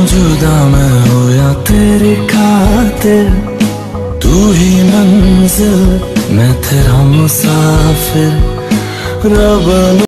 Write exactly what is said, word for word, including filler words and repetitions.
जुदा मैं हो या तेरी खातिर, तू ही मंजिल मैं तेरा मुसाफिर। रब